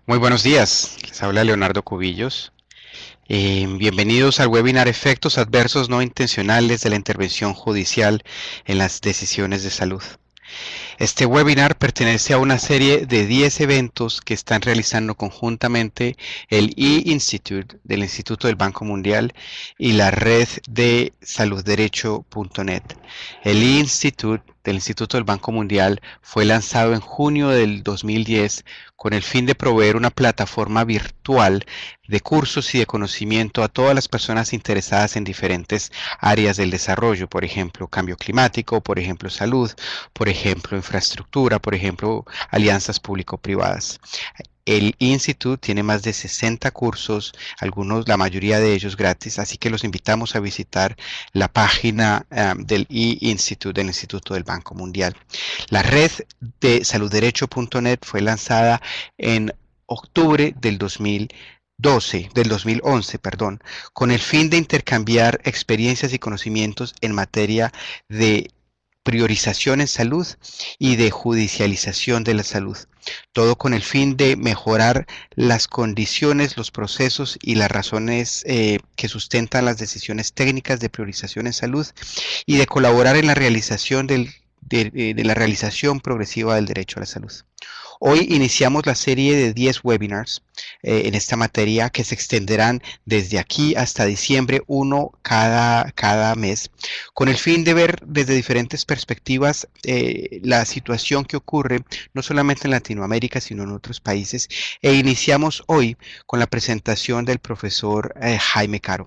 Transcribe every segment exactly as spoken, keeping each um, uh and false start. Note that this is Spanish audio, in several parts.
Muy buenos días, les habla Leonardo Cubillos. Eh, bienvenidos al webinar Efectos Adversos No Intencionales de la Intervención Judicial en las Decisiones de Salud. Este webinar pertenece a una serie de diez eventos que están realizando conjuntamente el E-Institute del Instituto del Banco Mundial y la red de salud derecho punto net. El E-Institute del Instituto del Banco Mundial fue lanzado en junio del dos mil diez con el fin de proveer una plataforma virtual de cursos y de conocimiento a todas las personas interesadas en diferentes áreas del desarrollo, por ejemplo, cambio climático, por ejemplo, salud, por ejemplo, infraestructura, por ejemplo, alianzas público-privadas. El Institute tiene más de sesenta cursos, algunos, la mayoría de ellos gratis, así que los invitamos a visitar la página um, del E-Institute, del Instituto del Banco Mundial. La red de salud derecho punto net fue lanzada en octubre del dos mil doce, del dos mil once, perdón, con el fin de intercambiar experiencias y conocimientos en materia de priorización en salud y de judicialización de la salud. Todo con el fin de mejorar las condiciones, los procesos y las razones eh, que sustentan las decisiones técnicas de priorización en salud y de colaborar en la realización del, de, de la realización progresiva del derecho a la salud. Hoy iniciamos la serie de diez webinars eh, en esta materia que se extenderán desde aquí hasta diciembre, uno cada, cada mes, con el fin de ver desde diferentes perspectivas eh, la situación que ocurre no solamente en Latinoamérica, sino en otros países. E iniciamos hoy con la presentación del profesor eh, Jaime Caro.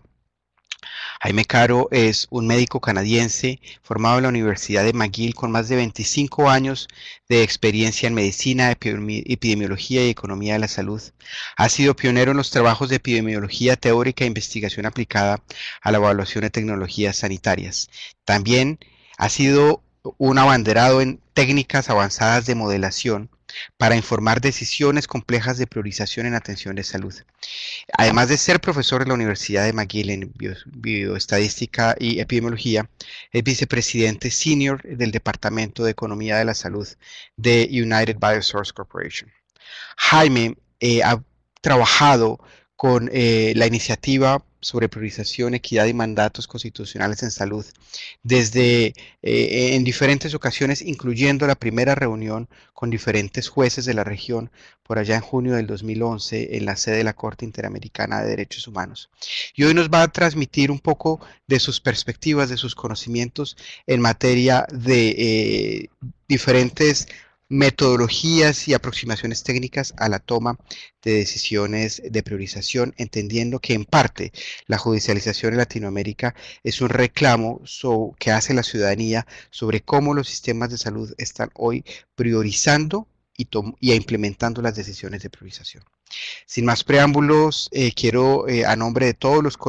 Jaime Caro es un médico canadiense formado en la Universidad de McGill con más de veinticinco años de experiencia en medicina, epidemiología y economía de la salud. Ha sido pionero en los trabajos de epidemiología teórica e investigación aplicada a la evaluación de tecnologías sanitarias. También ha sido un abanderado en técnicas avanzadas de modelación para informar decisiones complejas de priorización en atención de salud. Además de ser profesor en la Universidad de McGill en bio, bioestadística y epidemiología, es vicepresidente senior del Departamento de Economía de la Salud de United Biosource Corporation. Jaime eh, ha trabajado con eh, la iniciativa sobre priorización, equidad y mandatos constitucionales en salud desde eh, en diferentes ocasiones, incluyendo la primera reunión con diferentes jueces de la región por allá en junio del dos mil once en la sede de la Corte Interamericana de Derechos Humanos. Y hoy nos va a transmitir un poco de sus perspectivas, de sus conocimientos en materia de eh, diferentes metodologías y aproximaciones técnicas a la toma de decisiones de priorización, entendiendo que en parte la judicialización en Latinoamérica es un reclamo so, que hace la ciudadanía sobre cómo los sistemas de salud están hoy priorizando y, y implementando las decisiones de priorización. Sin más preámbulos, eh, quiero eh, a nombre de todos los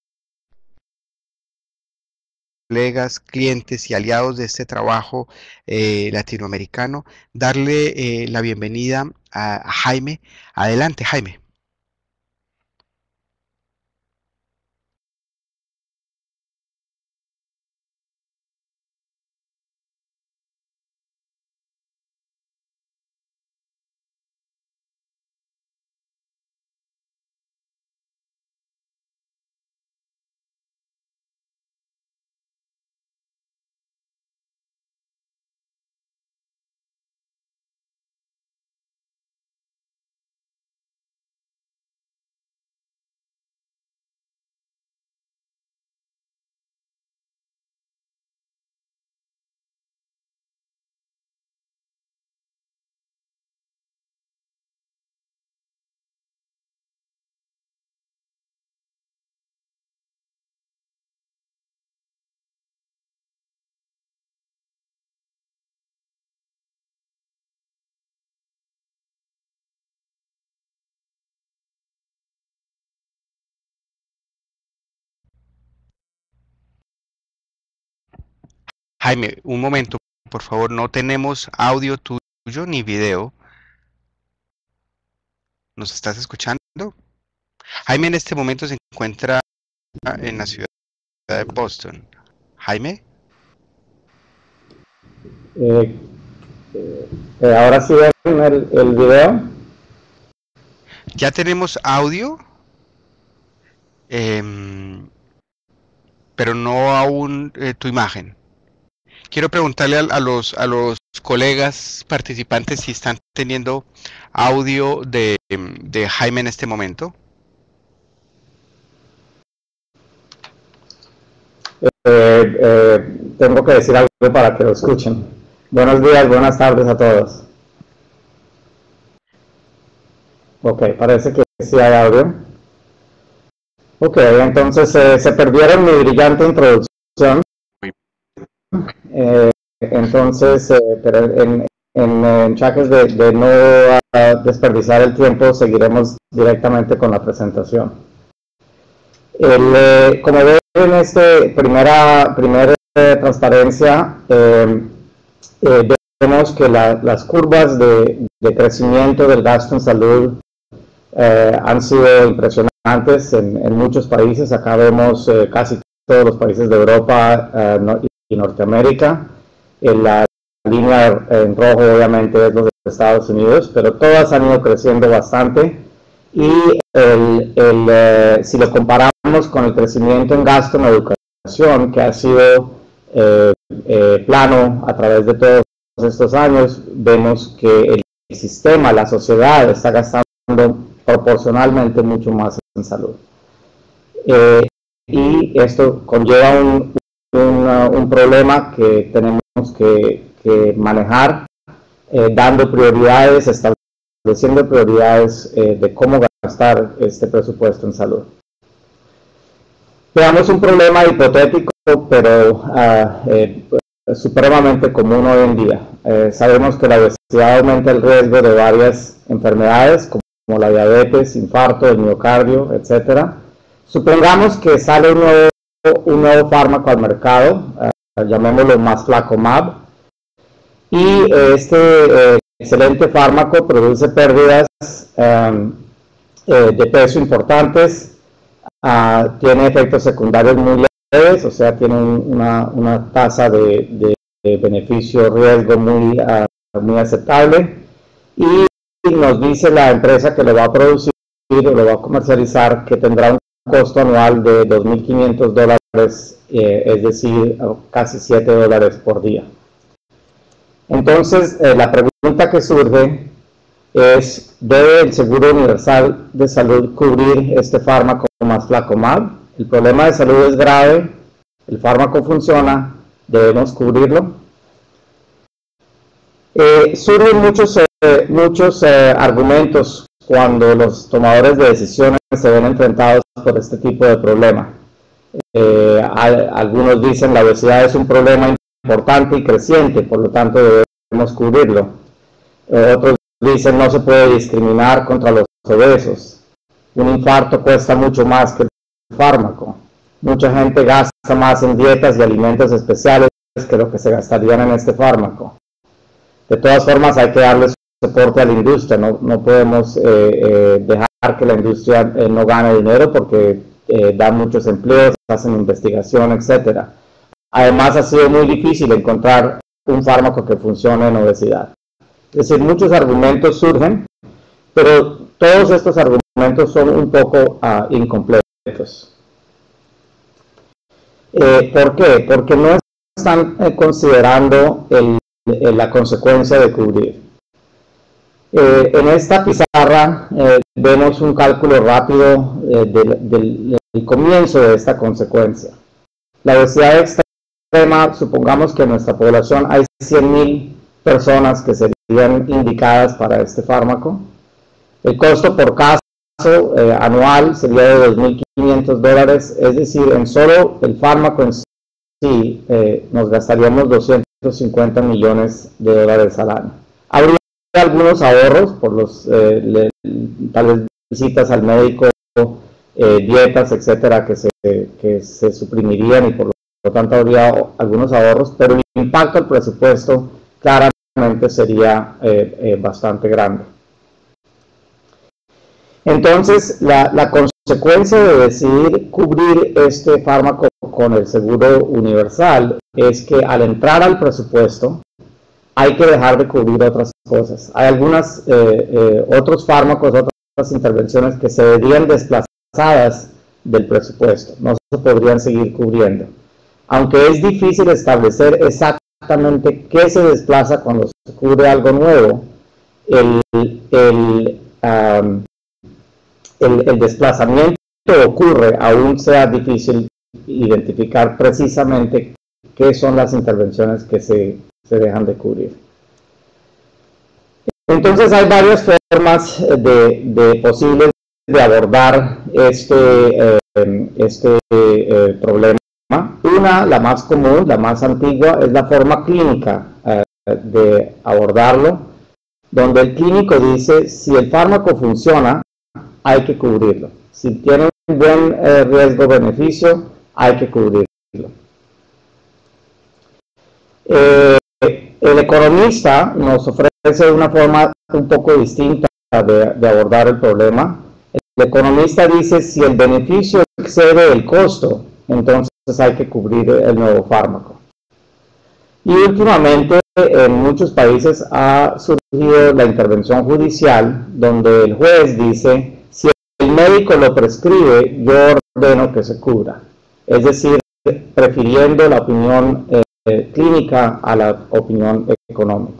colegas, clientes y aliados de este trabajo eh, latinoamericano, darle eh, la bienvenida a, a Jaime. Adelante, Jaime. Jaime, un momento, por favor, no tenemos audio tuyo ni video. ¿Nos estás escuchando? Jaime en este momento se encuentra en la ciudad de Boston. Jaime. Eh, eh, ahora sí ven el, el video. Ya tenemos audio, eh, pero no aún eh, tu imagen. Quiero preguntarle a, a, los, a los colegas participantes si están teniendo audio de, de Jaime en este momento. Eh, eh, tengo que decir algo para que lo escuchen. Buenos días, buenas tardes a todos. Ok, parece que sí hay audio. Ok, entonces eh, se perdieron mi brillante introducción. Eh, entonces, eh, pero en, en, en chaques de, de no uh, desperdiciar el tiempo, seguiremos directamente con la presentación. El, eh, como ven en esta primera, primera eh, transparencia, eh, eh, vemos que la, las curvas de, de crecimiento del gasto en salud eh, han sido impresionantes en, en muchos países. Acá vemos eh, casi todos los países de Europa eh, no, y Norteamérica. En la línea en rojo obviamente es los de Estados Unidos, pero todas han ido creciendo bastante. Y el, el, eh, si lo comparamos con el crecimiento en gasto en educación, que ha sido eh, eh, plano a través de todos estos años, vemos que el sistema, la sociedad, está gastando proporcionalmente mucho más en salud. Eh, y esto conlleva un, un, un problema que tenemos que, que manejar, eh, dando prioridades, estableciendo prioridades eh, de cómo gastar este presupuesto en salud. Veamos un problema hipotético, pero uh, eh, supremamente común hoy en día. Eh, sabemos que la obesidad aumenta el riesgo de varias enfermedades, como como la diabetes, infarto, el miocardio, etcétera. Supongamos que sale un nuevo, un nuevo fármaco al mercado, uh, llamémoslo Maslacomab, y eh, este eh, excelente fármaco produce pérdidas um, eh, de peso importantes, uh, tiene efectos secundarios muy leves, o sea, tiene una, una tasa de, de, de beneficio-riesgo muy, uh, muy aceptable, y nos dice la empresa que lo va a producir o lo va a comercializar que tendrá un costo anual de dos mil quinientos dólares, eh, es decir, casi siete dólares por día. Entonces, eh, la pregunta que surge es, ¿debe el Seguro Universal de Salud cubrir este fármaco Maslacomab? El problema de salud es grave, el fármaco funciona, ¿debemos cubrirlo? Eh, surgen muchos, eh, muchos eh, argumentos cuando los tomadores de decisiones se ven enfrentados por este tipo de problema. Eh, hay, algunos dicen la obesidad es un problema importante y creciente, por lo tanto debemos cubrirlo. Eh, otros dicen no se puede discriminar contra los obesos. Un infarto cuesta mucho más que el fármaco. Mucha gente gasta más en dietas y alimentos especiales que lo que se gastarían en este fármaco. De todas formas, hay que darle soporte a la industria, no, no podemos eh, eh, dejar que la industria eh, no gane dinero porque eh, da muchos empleos, hacen investigación, etcétera. Además, ha sido muy difícil encontrar un fármaco que funcione en obesidad. Es decir, muchos argumentos surgen, pero todos estos argumentos son un poco uh, incompletos. Eh, ¿Por qué? Porque no están eh, considerando el la consecuencia de cubrir. Eh, en esta pizarra eh, vemos un cálculo rápido eh, del, del, del comienzo de esta consecuencia. La obesidad extrema, supongamos que en nuestra población hay cien mil personas que serían indicadas para este fármaco. El costo por caso eh, anual sería de dos mil quinientos dólares, es decir, en solo el fármaco en sí eh, nos gastaríamos doscientos cincuenta millones de dólares al año. Habría algunos ahorros por los eh, le, tal vez visitas al médico, eh, dietas, etcétera, que se, que se suprimirían y por lo tanto habría algunos ahorros, pero el impacto al presupuesto claramente sería eh, eh, bastante grande. Entonces, la, la consecuencia de decidir cubrir este fármaco con el seguro universal es que al entrar al presupuesto hay que dejar de cubrir otras cosas. Hay algunos eh, eh, otros fármacos, otras intervenciones que se verían desplazadas del presupuesto, no se podrían seguir cubriendo. Aunque es difícil establecer exactamente qué se desplaza cuando se cubre algo nuevo, el, el, um, el, el desplazamiento ocurre, aún sea difícil identificar precisamente qué son las intervenciones que se, se dejan de cubrir. Entonces hay varias formas de, de posibles de abordar este, eh, este eh, problema. Una, la más común, la más antigua, es la forma clínica eh, de abordarlo, donde el clínico dice, si el fármaco funciona, hay que cubrirlo. Si tiene un buen eh, riesgo-beneficio, hay que cubrirlo. Eh, el economista nos ofrece una forma un poco distinta de, de abordar el problema. El economista dice, si el beneficio excede el costo, entonces hay que cubrir el nuevo fármaco. Y últimamente en muchos países ha surgido la intervención judicial, donde el juez dice, si el médico lo prescribe, yo ordeno que se cubra. Es decir, prefiriendo la opinión eh, clínica a la opinión económica.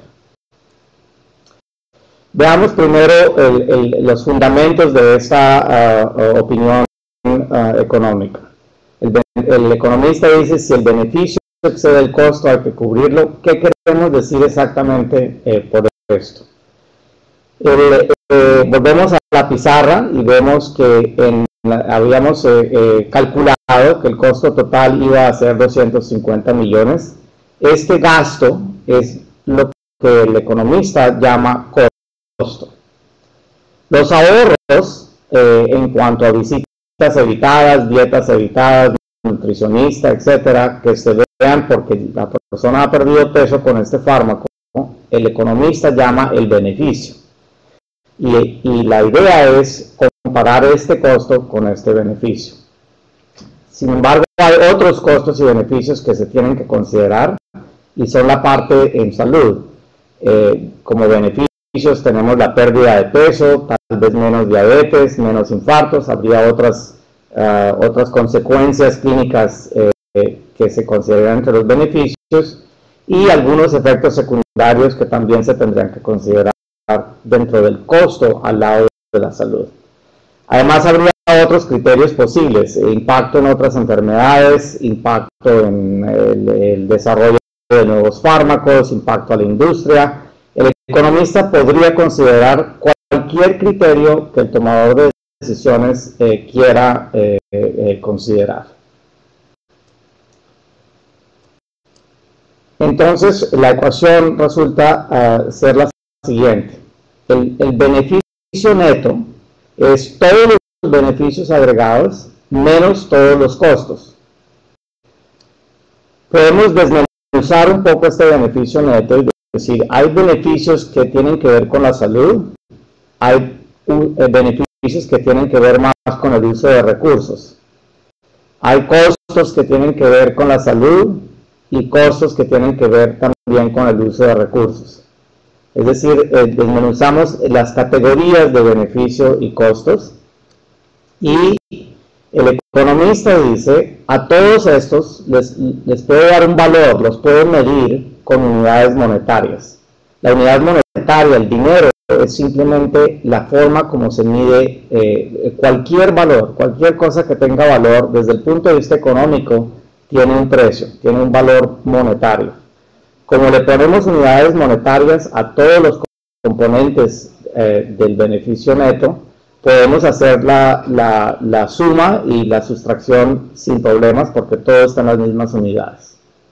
Veamos primero el, el, los fundamentos de esta uh, opinión uh, económica. El, el economista dice, si el beneficio excede el costo, hay que cubrirlo. ¿Qué queremos decir exactamente eh, por esto? El, eh, volvemos a la pizarra y vemos que en, habíamos eh, eh, calculado que el costo total iba a ser doscientos cincuenta millones. Este gasto es lo que el economista llama costo. Los ahorros eh, en cuanto a visitas evitadas, dietas evitadas, nutricionista, etcétera, que se vean porque la persona ha perdido peso con este fármaco, el economista llama el beneficio. Y, y la idea es comparar este costo con este beneficio. Sin embargo, hay otros costos y beneficios que se tienen que considerar y son la parte en salud. Eh, como beneficios tenemos la pérdida de peso, tal vez menos diabetes, menos infartos, habría otras Uh, otras consecuencias clínicas eh, que se consideran entre los beneficios y algunos efectos secundarios que también se tendrían que considerar dentro del costo al lado de la salud. Además habría otros criterios posibles, impacto en otras enfermedades, impacto en el, el desarrollo de nuevos fármacos, impacto a la industria. El economista podría considerar cualquier criterio que el tomador de decisiones eh, quiera eh, eh, considerar. Entonces la ecuación resulta uh, ser la siguiente. El, el beneficio neto es todos los beneficios agregados menos todos los costos. Podemos desmenuzar un poco este beneficio neto y decir, hay beneficios que tienen que ver con la salud, hay un, eh, beneficios que tienen que ver más con el uso de recursos. Hay costos que tienen que ver con la salud y costos que tienen que ver también con el uso de recursos. Es decir, eh, desmenuzamos las categorías de beneficio y costos y el economista dice, a todos estos les, les puedo dar un valor, los puedo medir con unidades monetarias. La unidad monetaria, el dinero, es simplemente la forma como se mide eh, cualquier valor, cualquier cosa que tenga valor desde el punto de vista económico tiene un precio, tiene un valor monetario. Como le ponemos unidades monetarias a todos los componentes eh, del beneficio neto, podemos hacer la, la, la suma y la sustracción sin problemas porque todo está en las mismas unidades.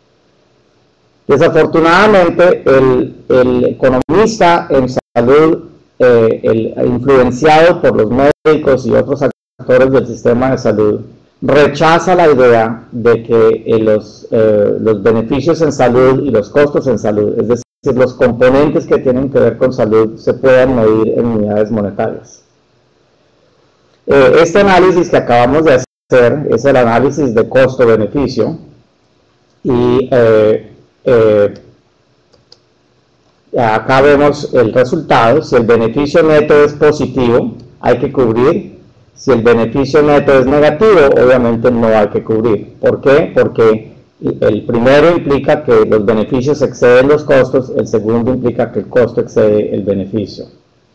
Desafortunadamente, el, el economista en salud, eh, el, influenciado por los médicos y otros actores del sistema de salud, rechaza la idea de que eh, los, eh, los beneficios en salud y los costos en salud, es decir, los componentes que tienen que ver con salud, se puedan medir en unidades monetarias. Eh, este análisis que acabamos de hacer es el análisis de costo-beneficio y eh, Eh, acá vemos el resultado. Si el beneficio neto es positivo, hay que cubrir. Si el beneficio neto es negativo, obviamente no hay que cubrir. ¿Por qué? Porque el primero implica que los beneficios exceden los costos, el segundo implica que el costo excede el beneficio.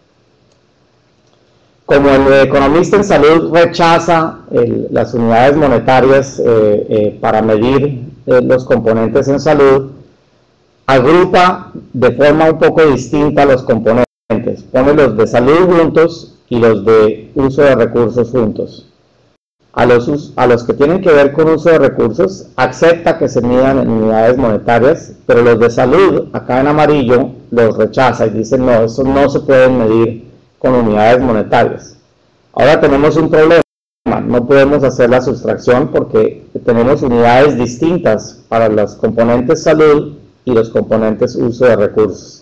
Como el economista en salud rechaza el, las unidades monetarias eh, eh, para medir eh, los componentes en salud, agrupa de forma un poco distinta los componentes, pone los de salud juntos y los de uso de recursos juntos. A los, a los que tienen que ver con uso de recursos, acepta que se midan en unidades monetarias, pero los de salud, acá en amarillo, los rechaza y dice no, eso no se pueden medir con unidades monetarias. Ahora tenemos un problema, no podemos hacer la sustracción porque tenemos unidades distintas para los componentes salud y los componentes uso de recursos.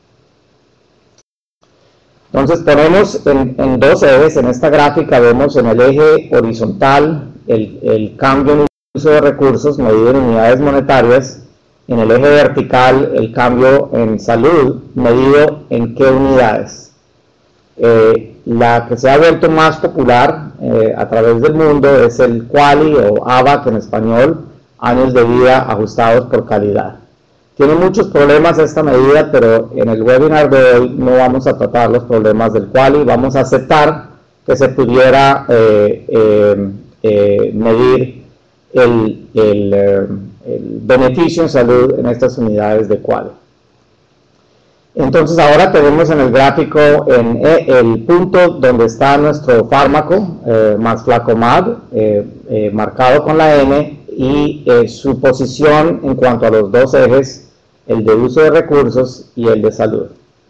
Entonces ponemos en, en dos ejes, en esta gráfica vemos en el eje horizontal el, el cambio en uso de recursos medido en unidades monetarias, en el eje vertical el cambio en salud medido en qué unidades. Eh, la que se ha vuelto más popular eh, a través del mundo es el QALY o A B A C en español, años de vida ajustados por calidad. Tiene muchos problemas esta medida, pero en el webinar de hoy no vamos a tratar los problemas del QALY, vamos a aceptar que se pudiera eh, eh, eh, medir el, el, eh, el beneficio en salud en estas unidades de QALY. Entonces ahora tenemos en el gráfico en e, el punto donde está nuestro fármaco, eh, Maslacomab, eh, eh, marcado con la N, y eh, su posición en cuanto a los dos ejes, el de uso de recursos y el de salud.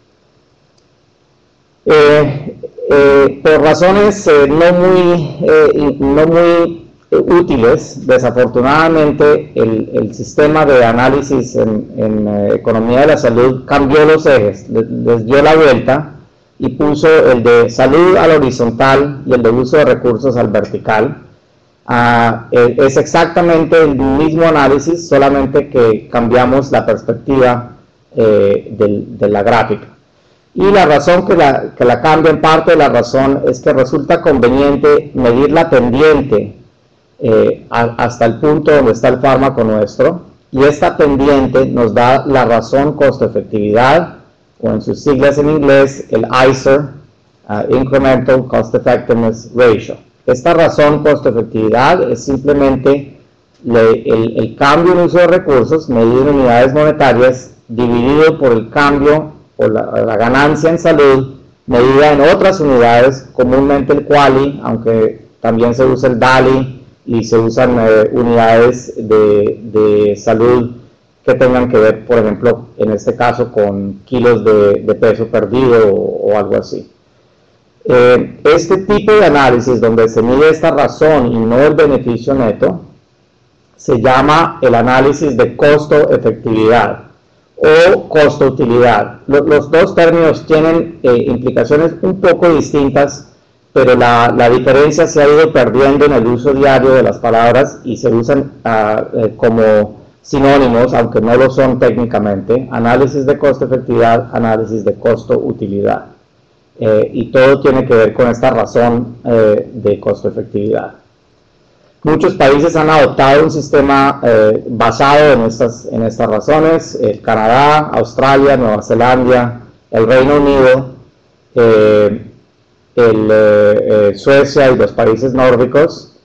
Eh, eh, por razones eh, no muy, eh, no muy eh, útiles, desafortunadamente el, el sistema de análisis en, en eh, economía de la salud cambió los ejes, les, les dio la vuelta y puso el de salud al horizontal y el de uso de recursos al vertical. Uh, es exactamente el mismo análisis, solamente que cambiamos la perspectiva eh, del, de la gráfica. Y la razón que la, que la cambia, en parte de la razón, es que resulta conveniente medir la pendiente eh, a, hasta el punto donde está el fármaco nuestro, y esta pendiente nos da la razón costo-efectividad, o en sus siglas en inglés, el I C E R, uh, Incremental Cost Effectiveness Ratio. Esta razón costo-efectividad es simplemente le, el, el cambio en uso de recursos medido en unidades monetarias dividido por el cambio o la, la ganancia en salud medida en otras unidades, comúnmente el QALY, aunque también se usa el DALY y se usan eh, unidades de, de salud que tengan que ver, por ejemplo, en este caso con kilos de, de peso perdido o, o algo así. Eh, este tipo de análisis donde se mide esta razón y no el beneficio neto se llama el análisis de costo-efectividad o costo-utilidad. Los, los dos términos tienen eh, implicaciones un poco distintas, pero la, la diferencia se ha ido perdiendo en el uso diario de las palabras y se usan uh, eh, como sinónimos, aunque no lo son técnicamente. Análisis de costo-efectividad, análisis de costo-utilidad. Eh, y todo tiene que ver con esta razón eh, de costo-efectividad. Muchos países han adoptado un sistema eh, basado en estas, en estas razones, el Canadá, Australia, Nueva Zelanda, el Reino Unido, eh, el, eh, eh, Suecia y los países nórdicos.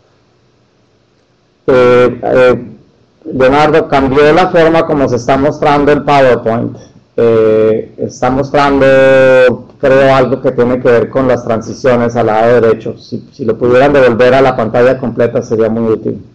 Eh, eh, Leonardo, cambió la forma como se está mostrando el PowerPoint. Eh, está mostrando, creo, algo que tiene que ver con las transiciones al lado derecho. Si, si lo pudieran devolver a la pantalla completa sería muy útil.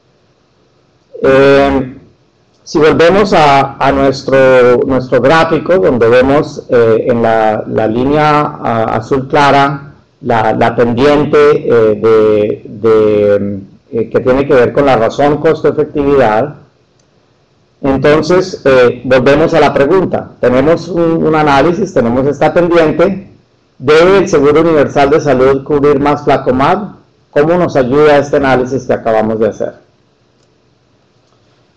Eh, si volvemos a, a nuestro, nuestro gráfico, donde vemos eh, en la, la línea a, azul clara la, la pendiente eh, de, de, eh, que tiene que ver con la razón costo-efectividad. Entonces, eh, volvemos a la pregunta. Tenemos un, un análisis, tenemos esta pendiente. ¿Debe el Seguro Universal de Salud cubrir Maslacomab? ¿Cómo nos ayuda este análisis que acabamos de hacer?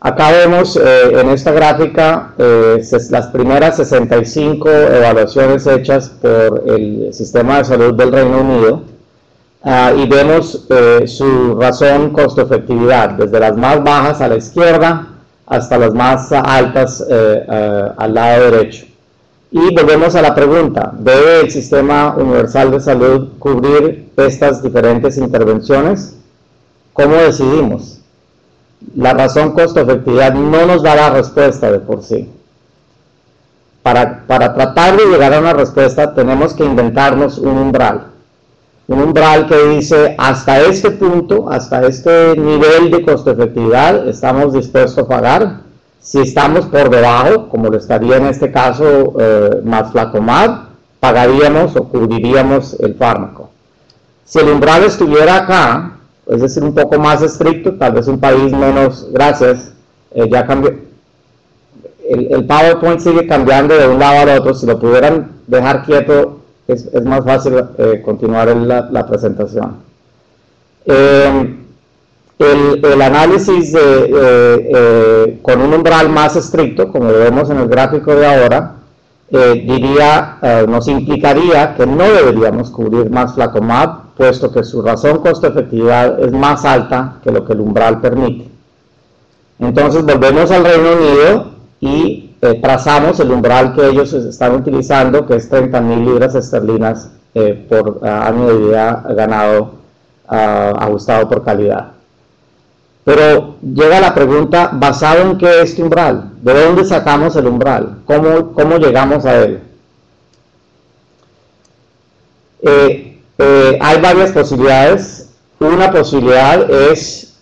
Acá vemos eh, en esta gráfica eh, las primeras sesenta y cinco evaluaciones hechas por el Sistema de Salud del Reino Unido uh, y vemos eh, su razón costo-efectividad, desde las más bajas a la izquierda hasta las más altas eh, uh, al lado derecho. Y volvemos a la pregunta, ¿debe el Sistema Universal de Salud cubrir estas diferentes intervenciones? ¿Cómo decidimos? La razón costo-efectividad no nos da la respuesta de por sí. Para, para tratar de llegar a una respuesta tenemos que inventarnos un umbral. Un umbral que dice hasta este punto, hasta este nivel de costo-efectividad estamos dispuestos a pagar. Si estamos por debajo, como lo estaría en este caso eh, Mezflacomab, pagaríamos o cubriríamos el fármaco. Si el umbral estuviera acá, es decir, un poco más estricto, tal vez un país menos, gracias, eh, ya cambió, el, el PowerPoint sigue cambiando de un lado al otro, si lo pudieran dejar quieto, es, es más fácil eh, continuar en la, la presentación. Eh, el, el análisis de, eh, eh, con un umbral más estricto, como lo vemos en el gráfico de ahora, eh, diría, eh, nos implicaría que no deberíamos cubrir Mezflacomab, puesto que su razón costo-efectividad es más alta que lo que el umbral permite. Entonces volvemos al Reino Unido y eh, trazamos el umbral que ellos están utilizando, que es treinta mil libras esterlinas eh, por uh, año de vida ganado uh, ajustado por calidad. Pero llega la pregunta, ¿basado en qué es este umbral? ¿De dónde sacamos el umbral? ¿Cómo, cómo llegamos a él? Eh, Eh, hay varias posibilidades. Una posibilidad es,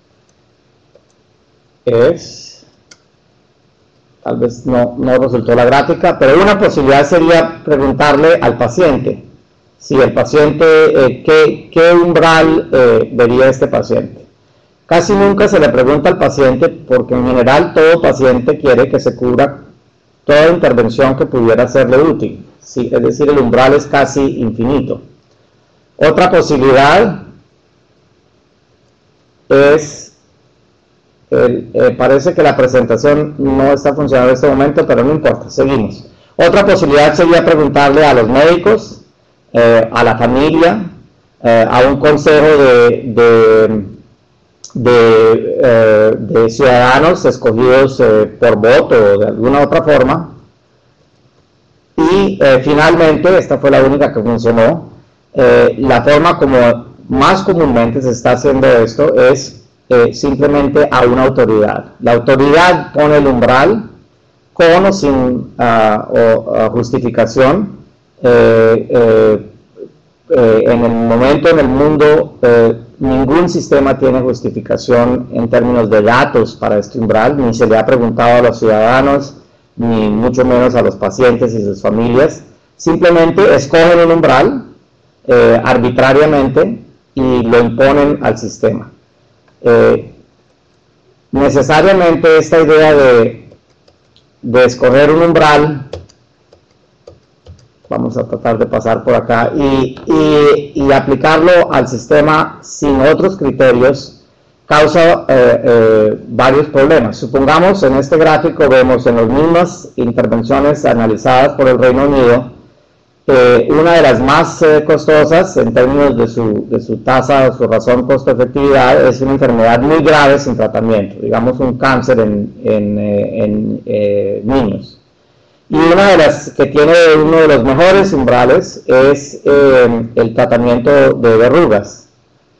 es tal vez no, no resultó la gráfica, pero una posibilidad sería preguntarle al paciente, si el paciente, eh, ¿qué, qué umbral eh, vería este paciente? Casi nunca se le pregunta al paciente porque en general todo paciente quiere que se cubra toda intervención que pudiera serle útil, sí, es decir, el umbral es casi infinito. Otra posibilidad es, el, eh, parece que la presentación no está funcionando en este momento, pero no importa, seguimos. Otra posibilidad sería preguntarle a los médicos, eh, a la familia, eh, a un consejo de, de, de, eh, de ciudadanos escogidos eh, por voto o de alguna otra forma. Y eh, finalmente, esta fue la única que funcionó, Eh, la forma como más comúnmente se está haciendo esto es eh, simplemente a una autoridad. La autoridad pone el umbral con o sin uh, o, uh, justificación. Eh, eh, eh, en el momento en el mundo eh, ningún sistema tiene justificación en términos de datos para este umbral, ni se le ha preguntado a los ciudadanos, ni mucho menos a los pacientes y sus familias. Simplemente escogen un umbral Eh, arbitrariamente y lo imponen al sistema. Eh, necesariamente esta idea de, de escoger un umbral, vamos a tratar de pasar por acá, y, y, y aplicarlo al sistema sin otros criterios, causa eh, eh, varios problemas. Supongamos en este gráfico vemos en las mismas intervenciones analizadas por el Reino Unido, Eh, una de las más eh, costosas en términos de su, de su tasa, su razón costo-efectividad, es una enfermedad muy grave sin tratamiento, digamos un cáncer en, en, eh, en eh, niños. Y una de las que tiene uno de los mejores umbrales es eh, el tratamiento de verrugas.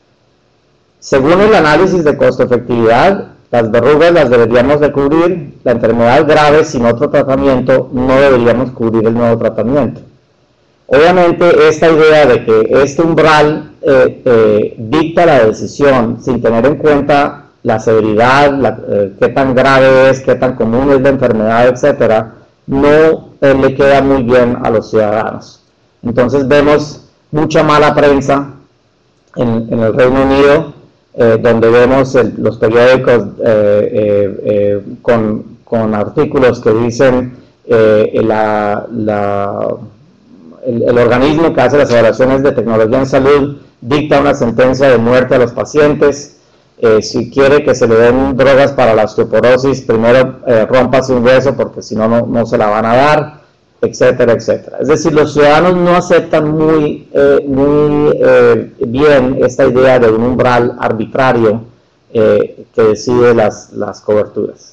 Según el análisis de costo-efectividad, las verrugas las deberíamos de cubrir, la enfermedad grave sin otro tratamiento no deberíamos cubrir el nuevo tratamiento. Obviamente esta idea de que este umbral eh, eh, dicta la decisión sin tener en cuenta la severidad, la, eh, qué tan grave es, qué tan común es la enfermedad, etcétera, no eh, le queda muy bien a los ciudadanos. Entonces vemos mucha mala prensa en, en el Reino Unido, eh, donde vemos el, los periódicos eh, eh, eh, con, con artículos que dicen eh, la... la El, el organismo que hace las evaluaciones de tecnología en salud dicta una sentencia de muerte a los pacientes. Eh, si quiere que se le den drogas para la osteoporosis, primero eh, rómpase un hueso porque si no, no se la van a dar, etcétera, etcétera. Es decir, los ciudadanos no aceptan muy, eh, muy eh, bien esta idea de un umbral arbitrario eh, que decide las, las coberturas.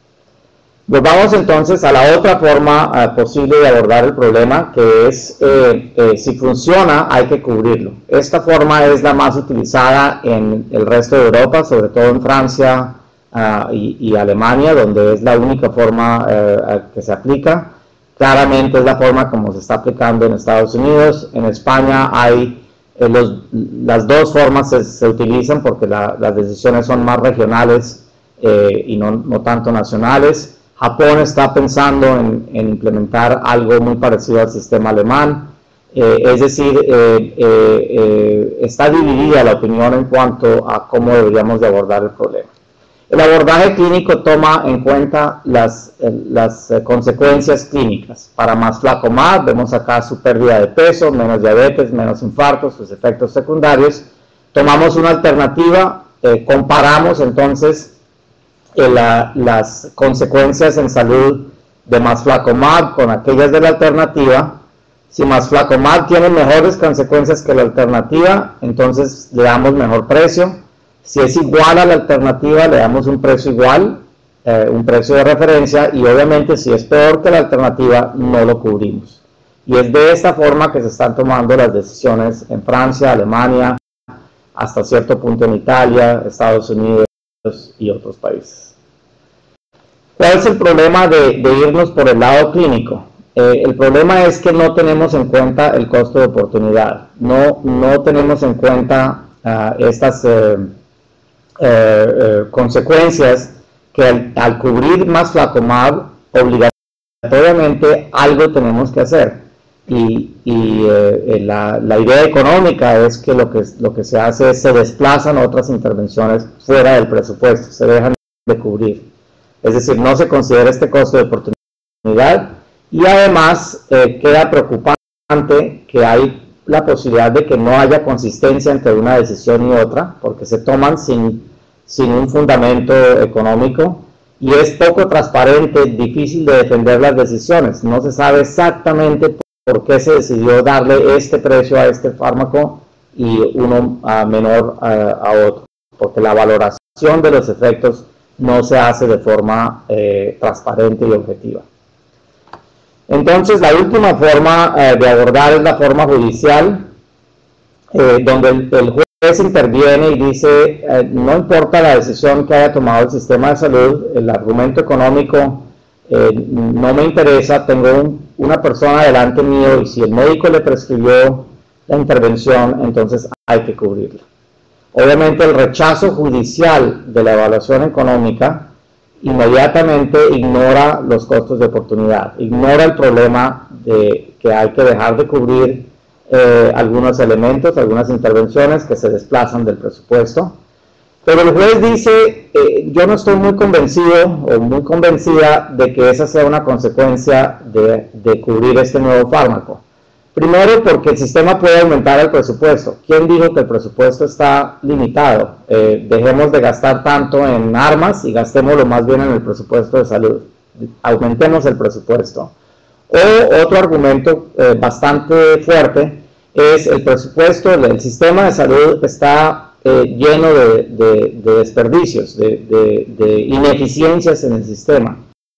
Nos vamos entonces a la otra forma eh, posible de abordar el problema, que es eh, eh, si funciona hay que cubrirlo. Esta forma es la más utilizada en el resto de Europa, sobre todo en Francia uh, y, y Alemania, donde es la única forma eh, que se aplica. Claramente es la forma como se está aplicando en Estados Unidos. En España hay eh, los, las dos formas se, se utilizan porque la, las decisiones son más regionales eh, y no, no tanto nacionales. Japón está pensando en, en implementar algo muy parecido al sistema alemán, eh, es decir, eh, eh, eh, está dividida la opinión en cuanto a cómo deberíamos de abordar el problema. El abordaje clínico toma en cuenta las, eh, las eh, consecuencias clínicas. Para Maslacomab vemos acá su pérdida de peso, menos diabetes, menos infartos, sus efectos secundarios. Tomamos una alternativa, eh, comparamos entonces Eh, la, las consecuencias en salud de Maslacomab con aquellas de la alternativa. Si Maslacomab tiene mejores consecuencias que la alternativa, entonces le damos mejor precio. Si es igual a la alternativa, le damos un precio igual, eh, un precio de referencia, y obviamente si es peor que la alternativa, no lo cubrimos. Y es de esta forma que se están tomando las decisiones en Francia, Alemania, hasta cierto punto en Italia, Estados Unidos y otros países. ¿Cuál es el problema de, de irnos por el lado clínico? Eh, el problema es que no tenemos en cuenta el costo de oportunidad, no, no tenemos en cuenta uh, estas eh, eh, eh, consecuencias que al, al cubrir Maslacomab obligatoriamente algo tenemos que hacer. Y, y eh, la, la idea económica es que lo, que lo que se hace es se desplazan otras intervenciones fuera del presupuesto, se dejan de cubrir. Es decir, no se considera este costo de oportunidad y además eh, queda preocupante que hay la posibilidad de que no haya consistencia entre una decisión y otra, porque se toman sin, sin un fundamento económico. Y es poco transparente, difícil de defender las decisiones. No se sabe exactamente por qué se decidió darle este precio a este fármaco y uno uh, menor uh, a otro, porque la valoración de los efectos no se hace de forma eh, transparente y objetiva. Entonces, la última forma eh, de abordar es la forma judicial, eh, donde el, el juez interviene y dice, eh, no importa la decisión que haya tomado el sistema de salud, el argumento económico eh, no me interesa, tengo un, una persona delante mío y si el médico le prescribió la intervención, entonces hay que cubrirla. Obviamente el rechazo judicial de la evaluación económica inmediatamente ignora los costos de oportunidad, ignora el problema de que hay que dejar de cubrir eh, algunos elementos, algunas intervenciones que se desplazan del presupuesto. Pero el juez dice, eh, yo no estoy muy convencido o muy convencida de que esa sea una consecuencia de, de cubrir este nuevo fármaco. Primero, porque el sistema puede aumentar el presupuesto. ¿Quién dijo que el presupuesto está limitado? Eh, dejemos de gastar tanto en armas y gastémoslo más bien en el presupuesto de salud. Aumentemos el presupuesto. O otro argumento eh, bastante fuerte es el presupuesto, el, el sistema de salud está eh, lleno de, de, de desperdicios, de, de, de ineficiencias en el sistema.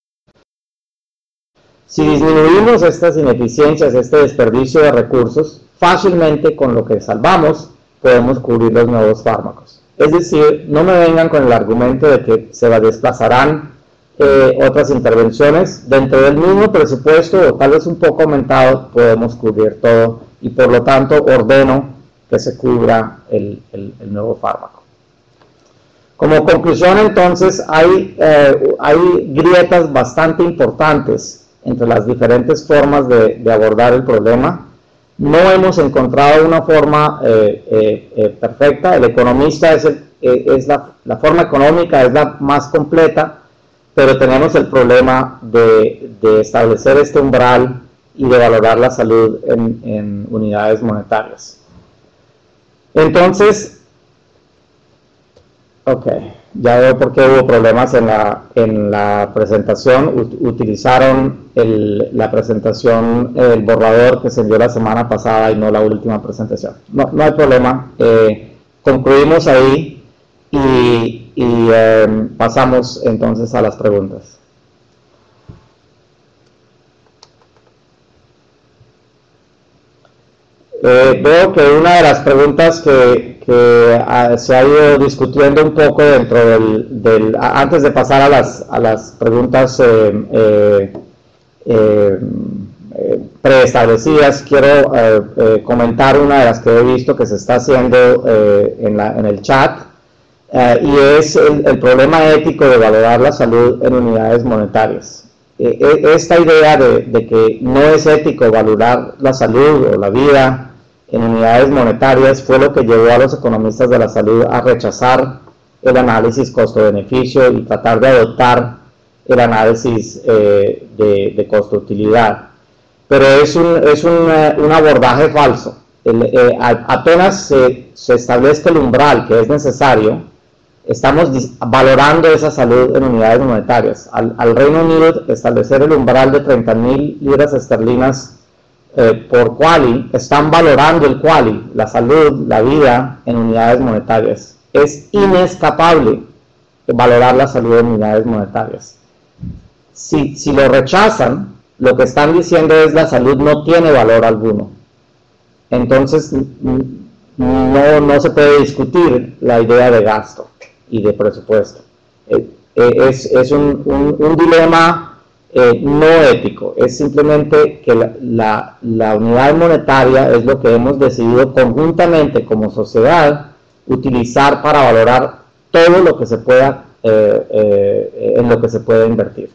Si disminuimos estas ineficiencias, este desperdicio de recursos, fácilmente con lo que salvamos podemos cubrir los nuevos fármacos. Es decir, no me vengan con el argumento de que se desplazarán eh, otras intervenciones. Dentro del mismo presupuesto, o tal vez un poco aumentado, podemos cubrir todo y por lo tanto ordeno que se cubra el, el, el nuevo fármaco. Como conclusión, entonces, hay, eh, hay grietas bastante importantes entre las diferentes formas de, de abordar el problema. No hemos encontrado una forma eh, eh, eh, perfecta. El economista es, el, eh, es la, la forma económica es la más completa, pero tenemos el problema de, de establecer este umbral y de valorar la salud en, en unidades monetarias. Entonces, Ok, ya veo por qué hubo problemas en la, en la presentación. U utilizaron el, la presentación, el borrador que se envió la semana pasada y no la última presentación. No, no hay problema. Eh, concluimos ahí y, y eh, pasamos entonces a las preguntas. Eh, veo que una de las preguntas que, que a, se ha ido discutiendo un poco dentro del, del a, antes de pasar a las, a las preguntas eh, eh, eh, preestablecidas, quiero eh, eh, comentar una de las que he visto que se está haciendo eh, en, la, en el chat, eh, y es el, el problema ético de valorar la salud en unidades monetarias. Eh, esta idea de, de que no es ético valorar la salud o la vida en unidades monetarias fue lo que llevó a los economistas de la salud a rechazar el análisis costo-beneficio y tratar de adoptar el análisis eh, de, de costo-utilidad. Pero es un, es un, un abordaje falso. El, eh, apenas se, se establezca el umbral que es necesario, estamos valorando esa salud en unidades monetarias. Al, al Reino Unido establecer el umbral de treinta mil libras esterlinas eh, por quali, están valorando el quali, la salud, la vida en unidades monetarias. Es inescapable valorar la salud en unidades monetarias. Si, si lo rechazan, lo que están diciendo es la salud no tiene valor alguno. Entonces no, no se puede discutir la idea de gasto y de presupuesto. Eh, eh, es es un, un, un dilema eh, no ético, es simplemente que la, la, la unidad monetaria es lo que hemos decidido conjuntamente como sociedad utilizar para valorar todo lo que se pueda, eh, eh, en lo que se puede invertir.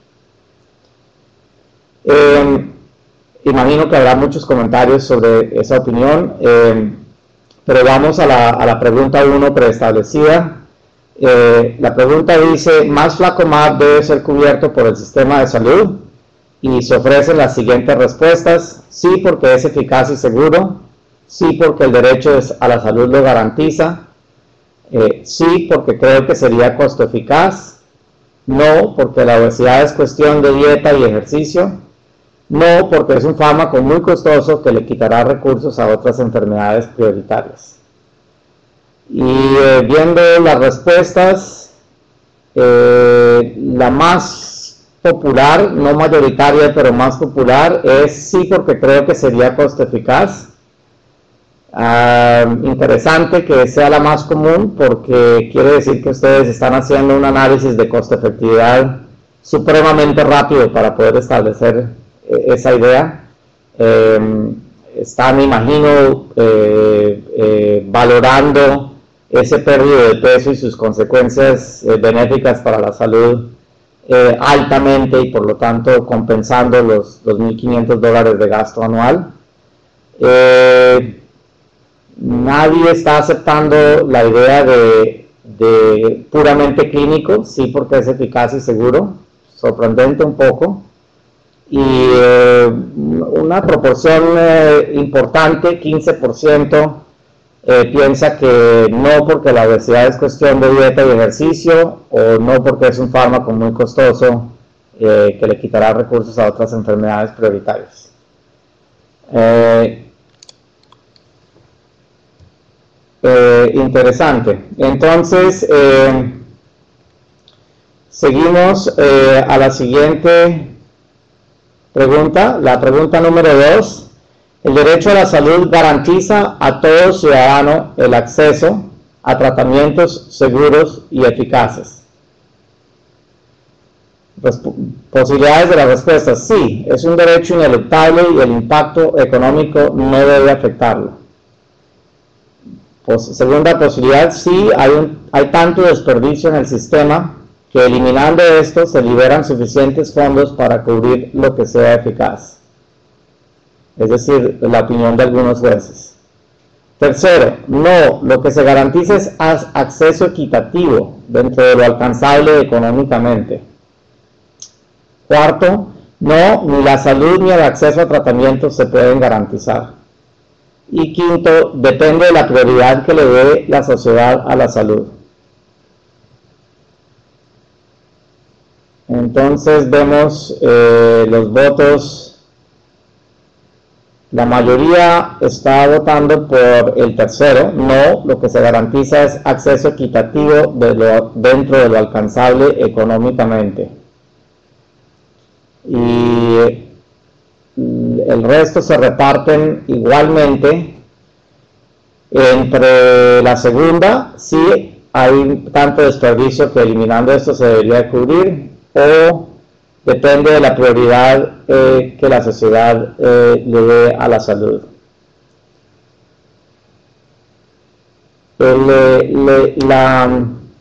Eh, imagino que habrá muchos comentarios sobre esa opinión, eh, pero vamos a la, a la pregunta uno preestablecida. Eh, la pregunta dice, ¿más flaco más debe ser cubierto por el sistema de salud? Y se ofrecen las siguientes respuestas: sí, porque es eficaz y seguro; sí, porque el derecho a la salud lo garantiza; eh, sí, porque creo que sería costo eficaz; no, porque la obesidad es cuestión de dieta y ejercicio; no, porque es un fármaco muy costoso que le quitará recursos a otras enfermedades prioritarias. Y eh, viendo las respuestas, eh, la más popular, no mayoritaria, pero más popular, es sí, porque creo que sería costo eficaz. Ah, interesante que sea la más común, porque quiere decir que ustedes están haciendo un análisis de costo-efectividad supremamente rápido para poder establecer eh, esa idea. Eh, están, me imagino, eh, eh, valorando ese pérdida de peso y sus consecuencias eh, benéficas para la salud eh, altamente, y por lo tanto compensando los dos mil quinientos dólares de gasto anual. Eh, nadie está aceptando la idea de, de puramente clínico, sí, porque es eficaz y seguro, sorprendente un poco. Y eh, una proporción eh, importante, quince por ciento, Eh, piensa que no, porque la obesidad es cuestión de dieta y ejercicio, o no, porque es un fármaco muy costoso eh, que le quitará recursos a otras enfermedades prioritarias. Eh, eh, interesante. Entonces, eh, seguimos eh, a la siguiente pregunta, la pregunta número dos. El derecho a la salud garantiza a todo ciudadano el acceso a tratamientos seguros y eficaces. Resp- posibilidades de la respuesta: sí, es un derecho ineluctable y el impacto económico no debe afectarlo. Pos- segunda posibilidad: sí, hay, un, hay tanto desperdicio en el sistema que eliminando esto se liberan suficientes fondos para cubrir lo que sea eficaz. Es decir, la opinión de algunos jueces. Tercero, no, lo que se garantiza es acceso equitativo dentro de lo alcanzable económicamente. Cuarto, no, ni la salud ni el acceso a tratamientos se pueden garantizar. Y quinto, depende de la prioridad que le dé la sociedad a la salud. entonces vemos eh, los votos. La mayoría está votando por el tercero, no, lo que se garantiza es acceso equitativo de lo, dentro de lo alcanzable económicamente. Y el resto se reparten igualmente entre la segunda, sí hay tanto desperdicio que eliminando esto se debería cubrir, o depende de la prioridad eh, que la sociedad eh, le dé a la salud. El, le, la,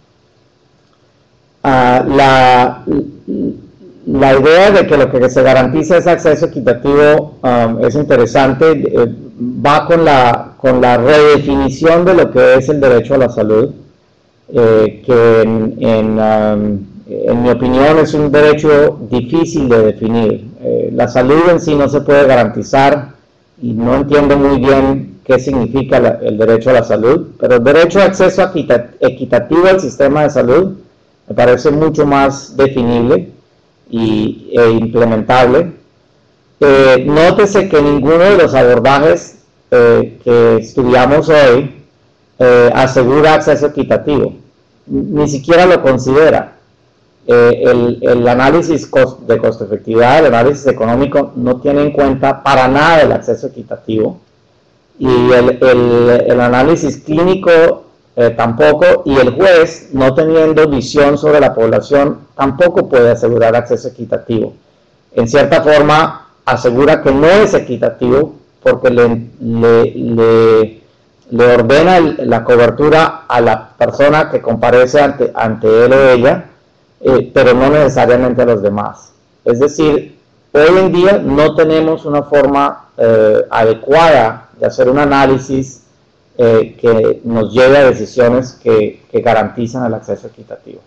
uh, la, la idea de que lo que se garantiza es acceso equitativo um, es interesante, eh, va con la, con la redefinición de lo que es el derecho a la salud, eh, que en, en um, en mi opinión es un derecho difícil de definir. Eh, la salud en sí no se puede garantizar y no entiendo muy bien qué significa la, el derecho a la salud, pero el derecho a acceso equitativo al sistema de salud me parece mucho más definible y, e implementable. Eh, nótese que ninguno de los abordajes eh, que estudiamos hoy eh, asegura acceso equitativo, ni siquiera lo considera. Eh, el, el análisis cost, de costo-efectividad, el análisis económico no tiene en cuenta para nada el acceso equitativo, y el, el, el análisis clínico eh, tampoco, y el juez, no teniendo visión sobre la población, tampoco puede asegurar acceso equitativo. En cierta forma asegura que no es equitativo porque le, le, le, le ordena el, la cobertura a la persona que comparece ante, ante él o ella, Eh, pero no necesariamente a los demás. Es decir, hoy en día no tenemos una forma eh, adecuada de hacer un análisis eh, que nos lleve a decisiones que, que garantizan el acceso equitativo.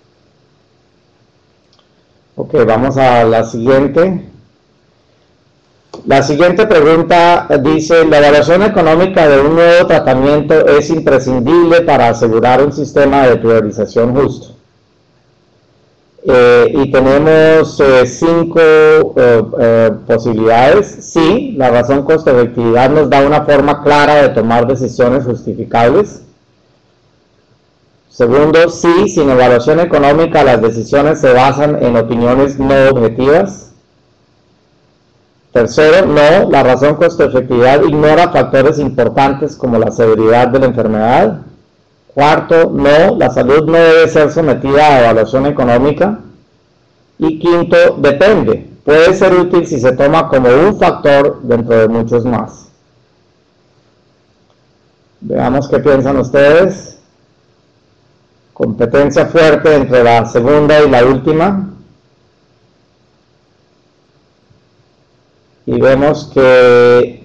Ok, vamos a la siguiente. La siguiente pregunta dice: la evaluación económica de un nuevo tratamiento es imprescindible para asegurar un sistema de priorización justo. Eh, y tenemos eh, cinco eh, eh, posibilidades. Sí, la razón costo-efectividad nos da una forma clara de tomar decisiones justificables. Segundo, sí, sin evaluación económica las decisiones se basan en opiniones no objetivas. Tercero, no, la razón costo-efectividad ignora factores importantes como la severidad de la enfermedad. Cuarto, no, la salud no debe ser sometida a evaluación económica. Y quinto, depende, puede ser útil si se toma como un factor dentro de muchos más. Veamos qué piensan ustedes. Competencia fuerte entre la segunda y la última. Y vemos que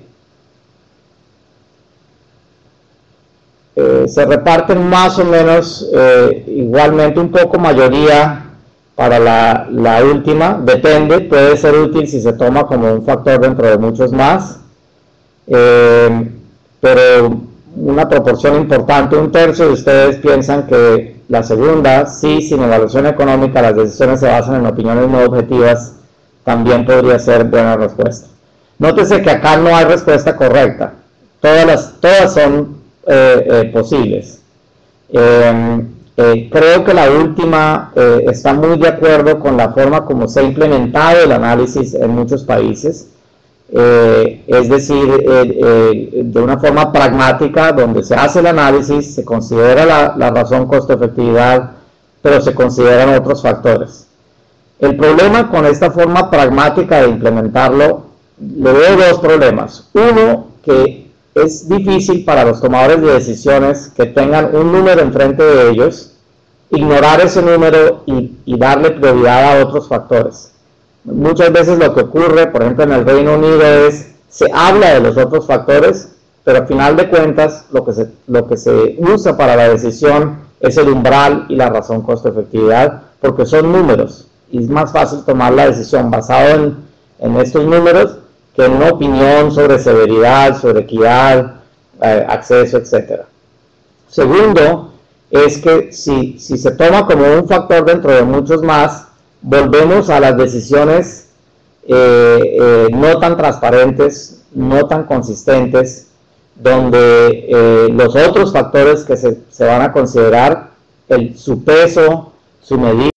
Eh, se reparten más o menos eh, igualmente, un poco mayoría para la, la última, depende, puede ser útil si se toma como un factor dentro de muchos más, eh, pero una proporción importante, un tercio de ustedes piensan que la segunda, sí, sin evaluación económica las decisiones se basan en opiniones no objetivas, también podría ser buena respuesta. Nótese que acá no hay respuesta correcta, todas, las, todas son Eh, eh, posibles. Eh, eh, creo que la última eh, está muy de acuerdo con la forma como se ha implementado el análisis en muchos países, eh, es decir, eh, eh, de una forma pragmática, donde se hace el análisis, se considera la, la razón costo-efectividad, pero se consideran otros factores. El problema con esta forma pragmática de implementarlo, le veo dos problemas. Uno, que es difícil para los tomadores de decisiones que tengan un número enfrente de ellos, ignorar ese número y, y darle prioridad a otros factores. Muchas veces lo que ocurre, por ejemplo en el Reino Unido, es se habla de los otros factores, pero al final de cuentas lo que se, lo que se usa para la decisión es el umbral y la razón costo-efectividad, porque son números, y es más fácil tomar la decisión basado en, en estos números que en una opinión sobre severidad, sobre equidad, eh, acceso, etcétera. Segundo, es que si, si se toma como un factor dentro de muchos más, volvemos a las decisiones eh, eh, no tan transparentes, no tan consistentes, donde eh, los otros factores que se, se van a considerar, el, su peso, su medida,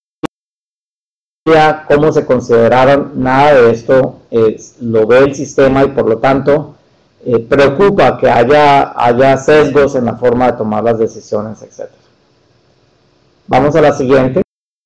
cómo se consideraron, nada de esto eh, lo ve el sistema y por lo tanto eh, preocupa que haya, haya sesgos en la forma de tomar las decisiones, etcétera. Vamos a la siguiente.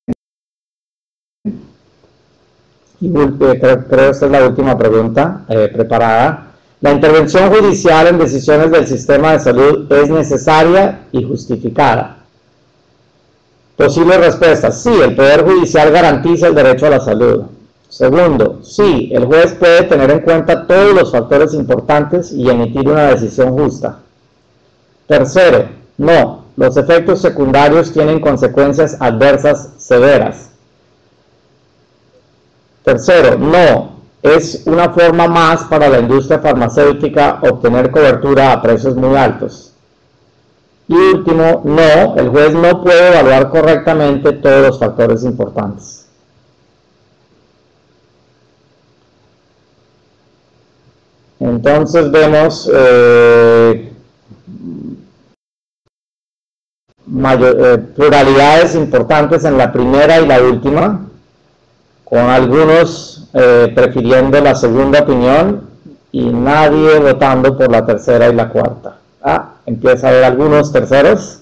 Y, eh, creo que esta es la última pregunta eh, preparada. La intervención judicial en decisiones del sistema de salud es necesaria y justificada. Posibles respuestas. Sí, el Poder Judicial garantiza el derecho a la salud. Segundo, sí, el juez puede tener en cuenta todos los factores importantes y emitir una decisión justa. Tercero, no, los efectos secundarios tienen consecuencias adversas severas. Tercero, no, es una forma más para la industria farmacéutica obtener cobertura a precios muy altos. Y último, no, el juez no puede evaluar correctamente todos los factores importantes. Entonces vemos eh, mayor, eh, pluralidades importantes en la primera y la última, con algunos eh, prefiriendo la segunda opinión y nadie votando por la tercera y la cuarta. Ah, empieza a haber algunos terceros.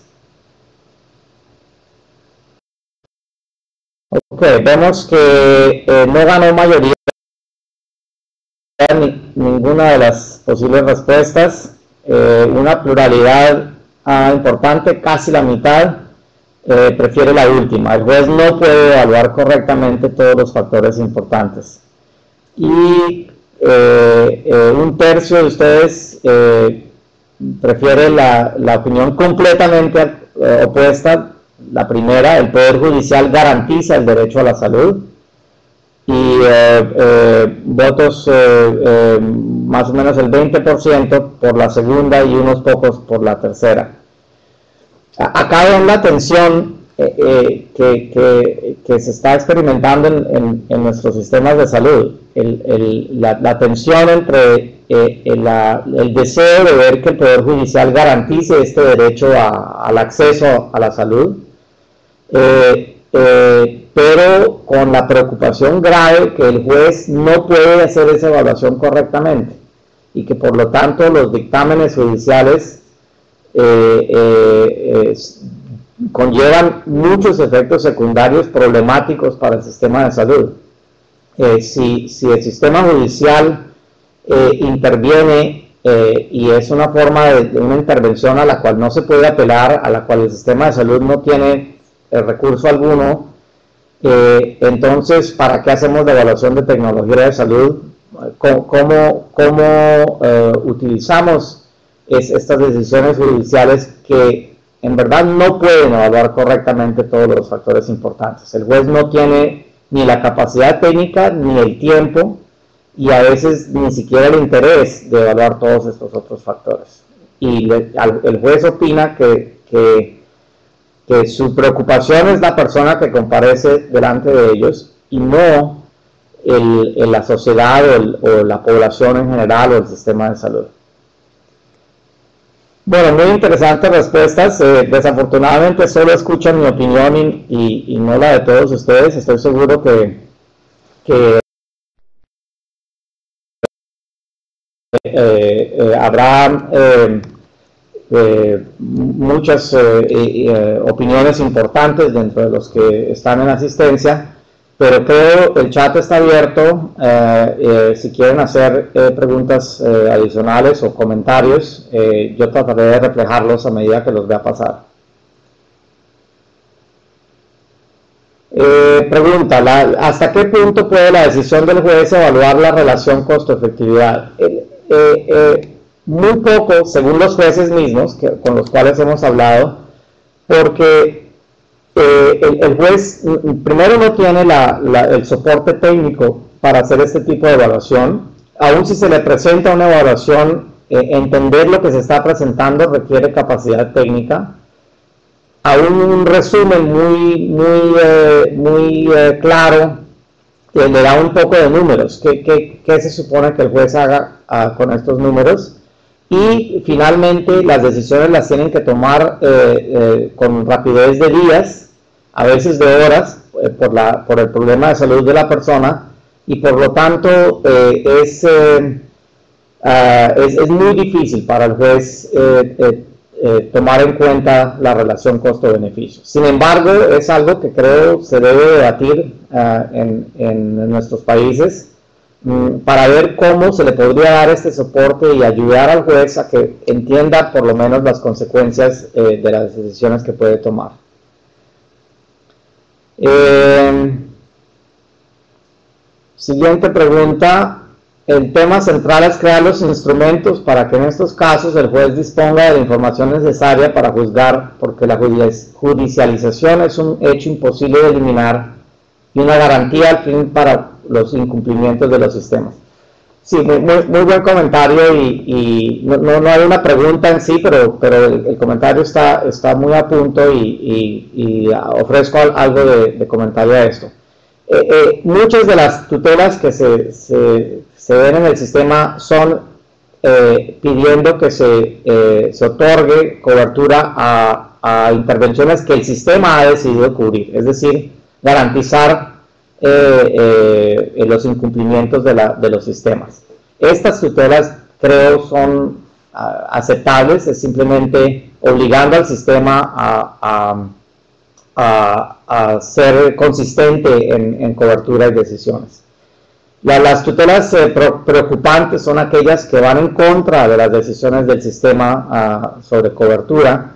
Ok, vemos que eh, no ganó mayoría ni, ninguna de las posibles respuestas. Eh, una pluralidad ah, importante, casi la mitad, eh, prefiere la última. El juez no puede evaluar correctamente todos los factores importantes. Y eh, eh, un tercio de ustedes eh, prefiere la, la opinión completamente eh, opuesta. La primera, el Poder Judicial garantiza el derecho a la salud. Y eh, eh, votos eh, eh, más o menos el veinte por ciento por la segunda y unos pocos por la tercera. Acá ven la tensión eh, eh, que, que, que se está experimentando en, en, en nuestros sistemas de salud. El, el, la, la tensión entre eh, el, la, el deseo de ver que el Poder Judicial garantice este derecho a, al acceso a la salud, eh, eh, pero con la preocupación grave que el juez no puede hacer esa evaluación correctamente y que por lo tanto los dictámenes judiciales eh, eh, eh, conllevan muchos efectos secundarios problemáticos para el sistema de salud. Eh, si, si el sistema judicial eh, interviene eh, y es una forma de, de una intervención a la cual no se puede apelar, a la cual el sistema de salud no tiene eh, recurso alguno, eh, entonces ¿para qué hacemos la evaluación de tecnología de salud? ¿Cómo, cómo, cómo eh, utilizamos es, estas decisiones judiciales que en verdad no pueden evaluar correctamente todos los factores importantes? El juez no tiene ni la capacidad técnica ni el tiempo y a veces ni siquiera el interés de evaluar todos estos otros factores. Y le, al, el juez opina que, que, que su preocupación es la persona que comparece delante de ellos y no el, el, la sociedad o, el, o la población en general o el sistema de salud. Bueno, muy interesantes respuestas. Eh, desafortunadamente solo escuchan mi opinión y, y, y no la de todos ustedes. Estoy seguro que, que eh, eh, habrá eh, eh, muchas eh, eh, opiniones importantes dentro de los que están en asistencia, pero creo el chat está abierto. Eh, eh, si quieren hacer eh, preguntas eh, adicionales o comentarios, eh, yo trataré de reflejarlos a medida que los vea pasar. Eh, pregunta, la, ¿hasta qué punto puede la decisión del juez evaluar la relación costo-efectividad? Eh, eh, eh, muy poco, según los jueces mismos que, con los cuales hemos hablado, porque Eh, el, el juez primero no tiene la, la, el soporte técnico para hacer este tipo de evaluación. Aún si se le presenta una evaluación, eh, entender lo que se está presentando requiere capacidad técnica. a un resumen muy, muy, eh, muy eh, claro, que le da un poco de números. ¿Qué, qué, qué se supone que el juez haga uh, con estos números? Y finalmente las decisiones las tienen que tomar eh, eh, con rapidez de días, a veces de horas, eh, por, la, por el problema de salud de la persona, y por lo tanto eh, es, eh, uh, es, es muy difícil para el juez eh, eh, eh, tomar en cuenta la relación costo-beneficio. Sin embargo, es algo que creo se debe debatir uh, en, en nuestros países, para ver cómo se le podría dar este soporte y ayudar al juez a que entienda por lo menos las consecuencias eh, de las decisiones que puede tomar. Eh, siguiente pregunta. El tema central es crear los instrumentos para que en estos casos el juez disponga de la información necesaria para juzgar, porque la judicialización es un hecho imposible de eliminar y una garantía al fin para los incumplimientos de los sistemas. Sí, muy, muy, muy buen comentario, y, y no, no, no hay una pregunta en sí, pero, pero el, el comentario está, está muy a punto, y, y, y ofrezco algo de, de comentario a esto. Eh, eh, muchas de las tutelas que se, se, se ven en el sistema son eh, pidiendo que se, eh, se otorgue cobertura a, a intervenciones que el sistema ha decidido cubrir, es decir, garantizar Eh, eh, los incumplimientos de, la, de los sistemas. Estas tutelas creo son uh, aceptables, es simplemente obligando al sistema a, a, a, a ser consistente en, en cobertura y decisiones. La, las tutelas eh, pro, preocupantes son aquellas que van en contra de las decisiones del sistema uh, sobre cobertura,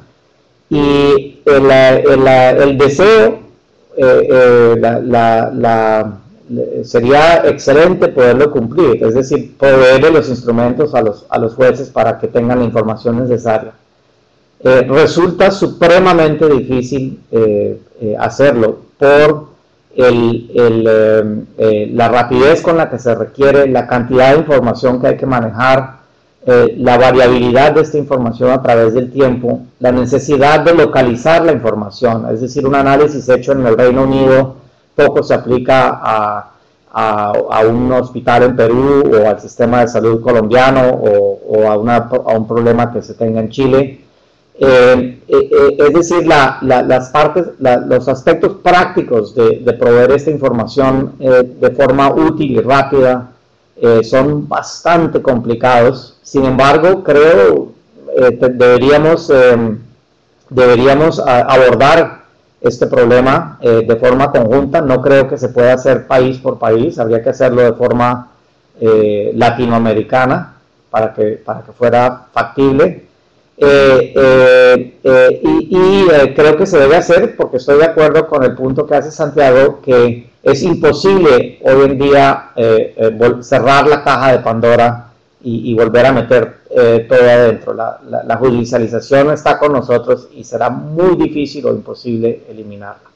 y el, el, el deseo Eh, eh, la, la, la, sería excelente poderlo cumplir, es decir, proveerle los instrumentos a los, a los jueces para que tengan la información necesaria. Eh, resulta supremamente difícil eh, eh, hacerlo por el, el, eh, eh, la rapidez con la que se requiere, la cantidad de información que hay que manejar, Eh, la variabilidad de esta información a través del tiempo, la necesidad de localizar la información, es decir, un análisis hecho en el Reino Unido poco se aplica a, a, a un hospital en Perú o al sistema de salud colombiano o, o a, una, a un problema que se tenga en Chile. Eh, eh, es decir, la, la, las partes, la, los aspectos prácticos de, de proveer esta información eh, de forma útil y rápida eh, son bastante complicados. Sin embargo, creo eh, deberíamos, eh, deberíamos a, abordar este problema eh, de forma conjunta. No creo que se pueda hacer país por país, habría que hacerlo de forma eh, latinoamericana para que, para que fuera factible. Eh, eh, eh, y y eh, creo que se debe hacer, porque estoy de acuerdo con el punto que hace Santiago, que es imposible hoy en día eh, eh, cerrar la caja de Pandora y, y volver a meter eh, todo adentro. La, la, la judicialización está con nosotros y será muy difícil o imposible eliminarla.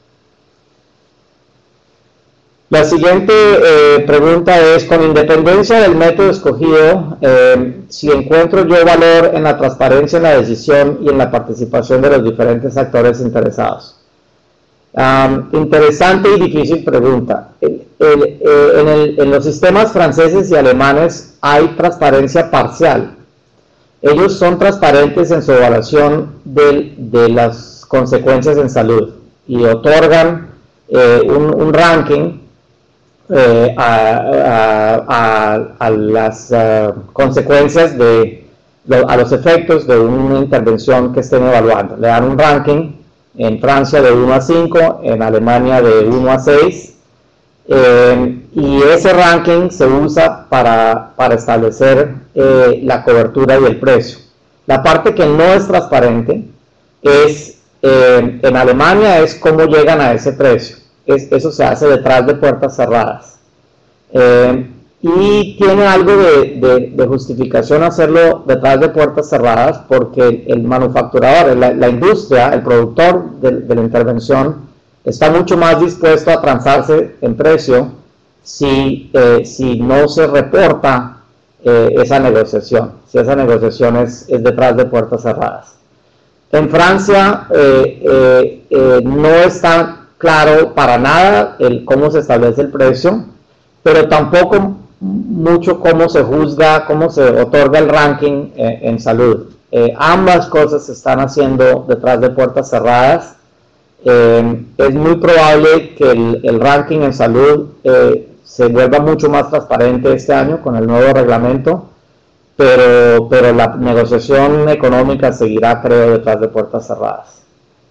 La siguiente eh, pregunta es: con independencia del método escogido, eh, si encuentro yo valor en la transparencia en la decisión y en la participación de los diferentes actores interesados. Um, interesante y difícil pregunta. El, el, eh, en, el, en los sistemas franceses y alemanes hay transparencia parcial. Ellos son transparentes en su evaluación de, de las consecuencias en salud y otorgan eh, un, un ranking eh, a, a, a, a las uh, consecuencias de, lo, a los efectos de una intervención que estén evaluando. Le dan un ranking. En Francia de uno a cinco, en Alemania de uno a seis, eh, y ese ranking se usa para, para establecer eh, la cobertura y el precio. La parte que no es transparente es, eh, en Alemania, es cómo llegan a ese precio. Es, eso se hace detrás de puertas cerradas. Eh, y tiene algo de, de, de justificación hacerlo detrás de puertas cerradas, porque el, el manufacturador, la, la industria, el productor de, de la intervención está mucho más dispuesto a transarse en precio si, eh, si no se reporta eh, esa negociación, si esa negociación es, es detrás de puertas cerradas. En Francia eh, eh, eh, no está claro para nada el cómo se establece el precio, pero tampoco mucho cómo se juzga, cómo se otorga el ranking eh, en salud. Eh, ambas cosas se están haciendo detrás de puertas cerradas. Eh, es muy probable que el, el ranking en salud eh, se vuelva mucho más transparente este año con el nuevo reglamento, pero, pero la negociación económica seguirá, creo, detrás de puertas cerradas.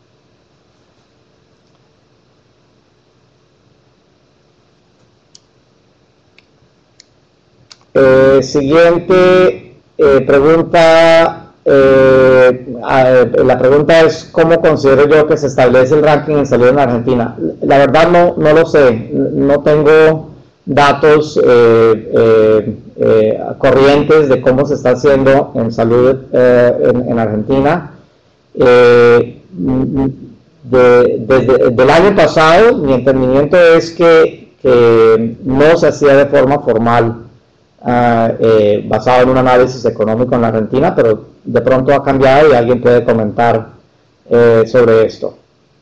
Eh, siguiente eh, pregunta. Eh, la pregunta es: ¿cómo considero yo que se establece el ranking en salud en Argentina? La verdad no, no lo sé, no tengo datos eh, eh, eh, corrientes de cómo se está haciendo en salud eh, en, en Argentina. Eh, de, desde del año pasado mi entendimiento es que, que no se hacía de forma formal, Uh, eh, basado en un análisis económico en la Argentina, pero de pronto ha cambiado y alguien puede comentar eh, sobre esto.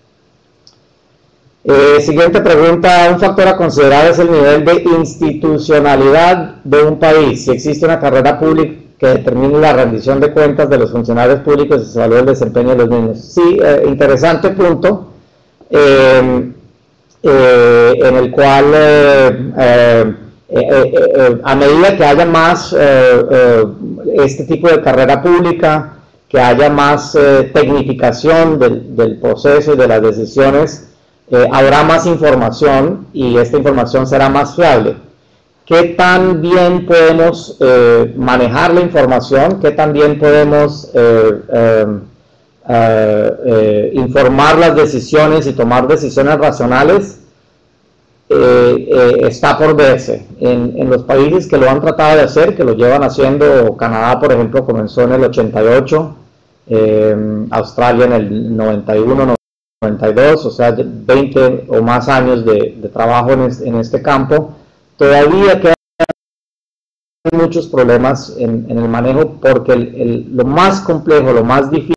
Eh, siguiente pregunta: un factor a considerar es el nivel de institucionalidad de un país. Si existe una carrera pública que determine la rendición de cuentas de los funcionarios públicos y se evalúa el desempeño de los mismos. Sí, eh, interesante punto, eh, eh, en el cual eh, eh, Eh, eh, eh, a medida que haya más eh, eh, este tipo de carrera pública, que haya más eh, tecnificación del, del proceso y de las decisiones, eh, habrá más información y esta información será más fiable. ¿Qué tan bien podemos eh, manejar la información? ¿Qué tan bien podemos eh, eh, eh, eh, informar las decisiones y tomar decisiones racionales? Eh, eh, está por verse. En, en los países que lo han tratado de hacer, que lo llevan haciendo, Canadá por ejemplo comenzó en el ochenta y ocho, eh, Australia en el noventa y uno, noventa y dos, o sea, veinte o más años de, de trabajo en este, en este campo. Todavía quedan muchos problemas en, en el manejo, porque el, el, lo más complejo, lo más difícil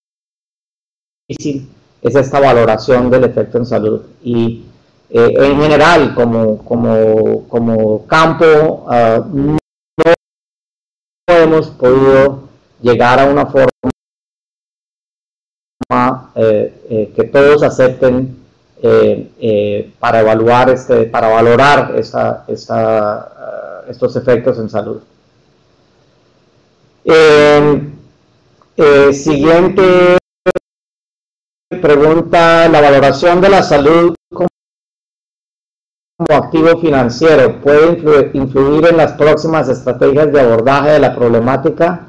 es esta valoración del efecto en salud. Y Eh, en general, como, como, como campo, uh, no hemos podido llegar a una forma eh, eh, que todos acepten eh, eh, para evaluar, este, para valorar esta, esta, uh, estos efectos en salud. Eh, eh, siguiente pregunta: la valoración de la salud como activo financiero puede influir en las próximas estrategias de abordaje de la problemática.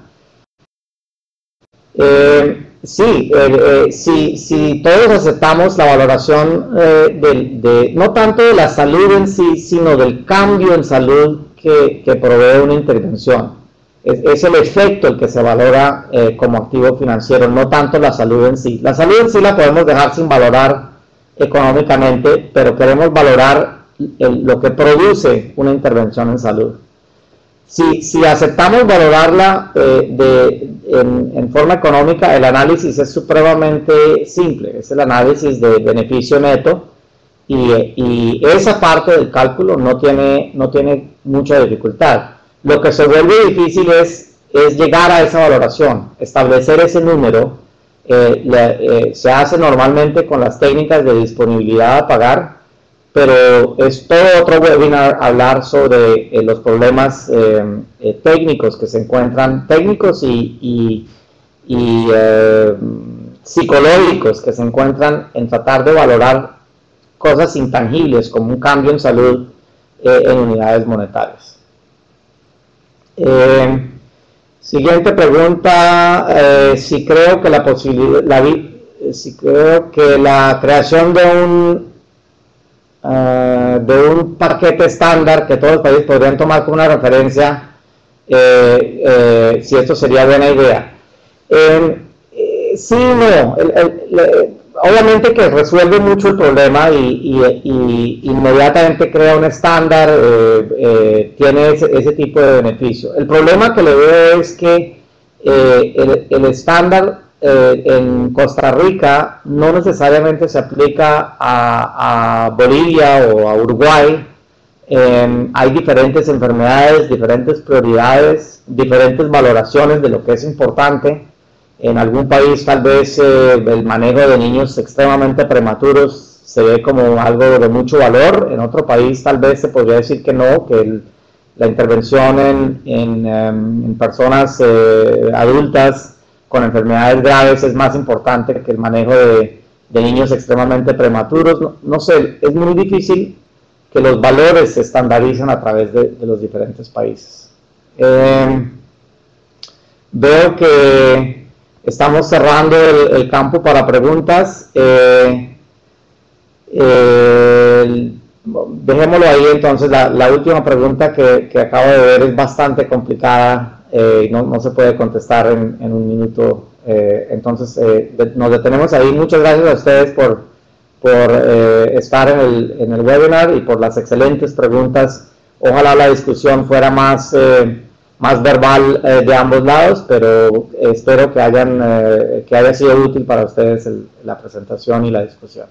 Eh, sí, eh, eh, si, si todos aceptamos la valoración eh, de, de, no tanto de la salud en sí, sino del cambio en salud que, que provee una intervención. Es, es el efecto el que se valora eh, como activo financiero, no tanto la salud en sí. La salud en sí la podemos dejar sin valorar económicamente, pero queremos valorar El, lo que produce una intervención en salud. Si, si aceptamos valorarla eh, de, en, en forma económica, el análisis es supremamente simple, es el análisis de beneficio neto, y, y esa parte del cálculo no tiene, no tiene mucha dificultad. Lo que se vuelve difícil es, es llegar a esa valoración, establecer ese número. Eh, le, eh, se hace normalmente con las técnicas de disponibilidad a pagar, pero es todo otro webinar hablar sobre eh, los problemas eh, eh, técnicos que se encuentran, técnicos y, y, y eh, psicológicos que se encuentran en tratar de valorar cosas intangibles como un cambio en salud eh, en unidades monetarias. Eh, siguiente pregunta: eh, si creo que la posibilidad, la, si creo que la creación de un Uh, de un paquete estándar que todos los países podrían tomar como una referencia, eh, eh, si esto sería buena idea. Eh, eh, sí, no, el, el, el, obviamente que resuelve mucho el problema y, y, y inmediatamente crea un estándar, eh, eh, tiene ese, ese tipo de beneficio. El problema que le veo es que eh, el, el estándar eh, en Costa Rica no necesariamente se aplica a, a Bolivia o a Uruguay. Eh, hay diferentes enfermedades, diferentes prioridades, diferentes valoraciones de lo que es importante. En algún país tal vez eh, el manejo de niños extremadamente prematuros se ve como algo de mucho valor. En otro país tal vez se podría decir que no, que el, la intervención en, en, um, en personas eh, adultas con enfermedades graves es más importante que el manejo de, de niños extremadamente prematuros. No, no sé, es muy difícil que los valores se estandaricen a través de, de los diferentes países. Eh, veo que estamos cerrando el, el campo para preguntas. Eh, eh, dejémoslo ahí entonces. La, la última pregunta que, que acabo de ver es bastante complicada y eh, no, no se puede contestar en, en un minuto. Eh, entonces eh, de, nos detenemos ahí. Muchas gracias a ustedes por por eh, estar en el, en el webinar y por las excelentes preguntas. Ojalá la discusión fuera más, eh, más verbal eh, de ambos lados, pero espero que, hayan, eh, que haya sido útil para ustedes el, la presentación y la discusión.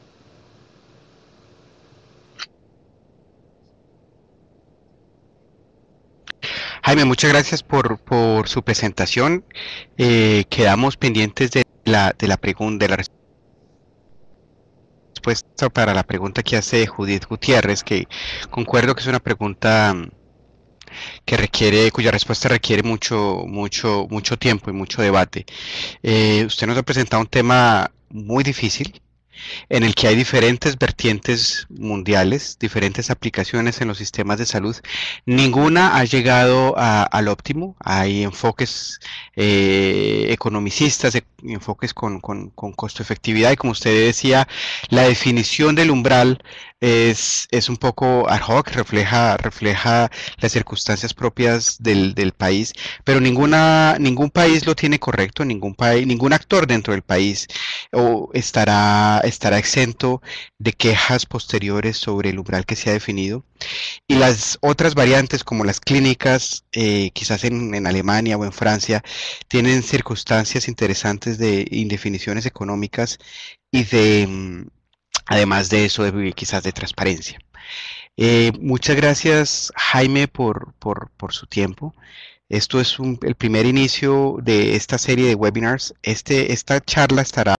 Jaime, muchas gracias por, por su presentación. Eh, quedamos pendientes de la, de la pregunta, de la respuesta respuesta para la pregunta que hace Judith Gutiérrez, que concuerdo que es una pregunta que requiere, cuya respuesta requiere mucho, mucho, mucho tiempo y mucho debate. Eh, usted nos ha presentado un tema muy difícil, en el que hay diferentes vertientes mundiales, diferentes aplicaciones en los sistemas de salud. Ninguna ha llegado a, al óptimo. Hay enfoques eh, economicistas, enfoques con, con, con costo-efectividad, y como usted decía, la definición del umbral es, es un poco ad hoc, refleja, refleja las circunstancias propias del, del país, pero ninguna, ningún país lo tiene correcto, ningún país, ningún actor dentro del país o estará, estará exento de quejas posteriores sobre el umbral que se ha definido. Y las otras variantes, como las clínicas, eh, quizás en, en Alemania o en Francia, tienen circunstancias interesantes de indefiniciones económicas y de, además de eso, de, quizás de transparencia. Eh, muchas gracias, Jaime, por, por, por su tiempo. Esto es un, el primer inicio de esta serie de webinars. Este, esta charla estará